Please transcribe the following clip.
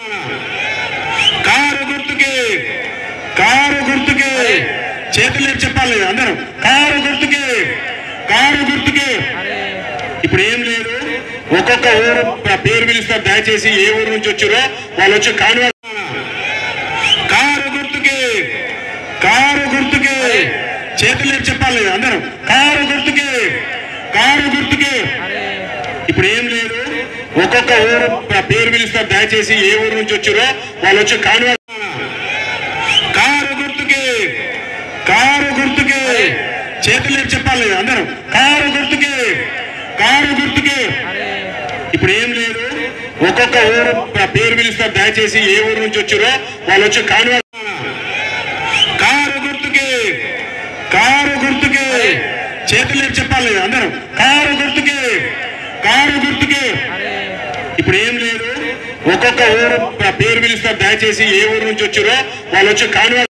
car గుర్తుకే car గుర్తుకే చేతులు చెప్పాలి అందరూ కారు గుర్తుకే కారు గుర్తుకే ఇప్పుడు ఏం లేదు ఒక్కొక్క ఊరు పేరు పిలుస్తారు దయచేసి ఏ ఊరు నుంచి వచ్చారో వాళ్ళు వచ్చి కాన్వాయ్ కారు గుర్తుకే కారు గుర్తుకే చేతులు చెప్పాలి అందరూ కారు గుర్తుకే కారు గుర్తుకే ఇప్పుడు ఏం లేదు ఒక్కొక్క ఊరు పేరు పిలుస్తారు దయచేసి ఏ ఊరు నుంచి వచ్చారో వాళ్ళు వచ్చి కాన్వాయ్ కారు గుర్తుకే కారు గుర్తుకే చేతులు చెప్పాలి అందరూ కారు గుర్తుకే కారు గుర్తుకే ఇప్పుడు ఏం లేదు ఒక్కొక్క ఊరు పేరు పిలుస్తారు దయచేసి ఏ ఊరు నుంచి వచ్చారో వాళ్ళు వచ్చి కాన్వాయ్ కారు గుర్తుకే కారు గుర్తుకే చేతులు చెప్పాలి అందరూ కారు గుర్తుకే కారు గుర్తుకే ఇప్పుడు ఏం లేదు ఒక్కొక్క ఊరు పేరు పిలుస్తారు దయచేసి ఏ ఊరు నుంచి వచ్చారో వాళ్ళు వచ్చి కాన్వాయ్